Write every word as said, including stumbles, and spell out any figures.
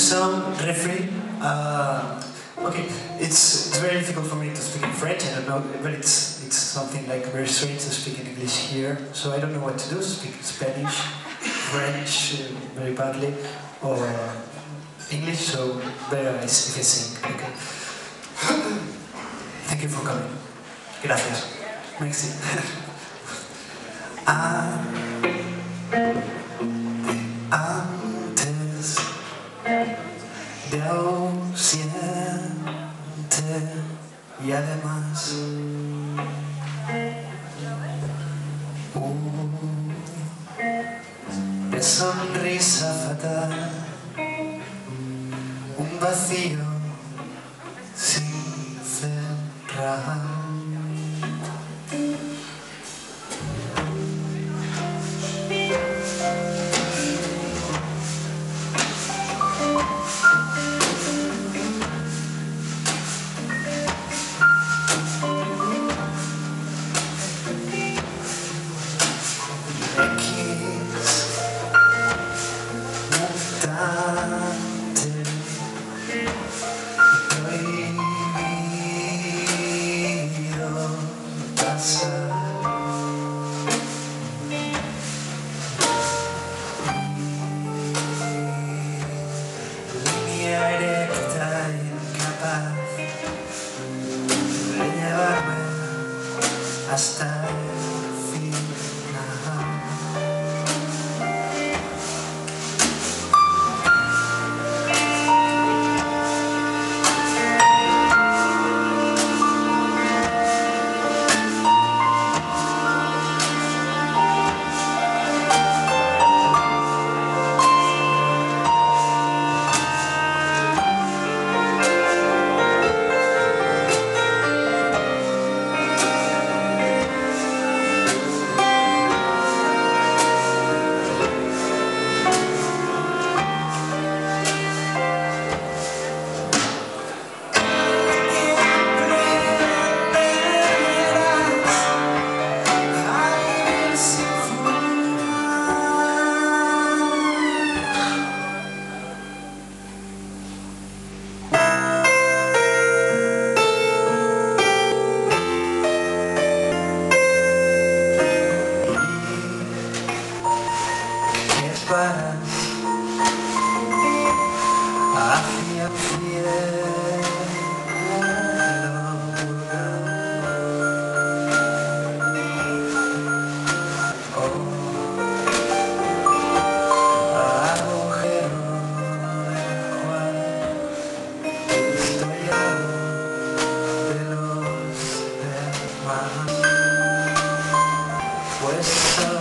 some refrain. Uh, okay, it's, it's very difficult for me to speak in French, I don't know, but it's, it's something like very strange to speak in English here, so I don't know what to do, speak Spanish, French uh, very badly, or English, so better if I sing. Okay. Thank you for coming. Gracias. Merci. Ah, antes de ausente y además una sonrisa fatal, un vacío sin cerrar. Hasta el final. Para hacia el cielo oh, agujero del cual estoy yo de los demás, pues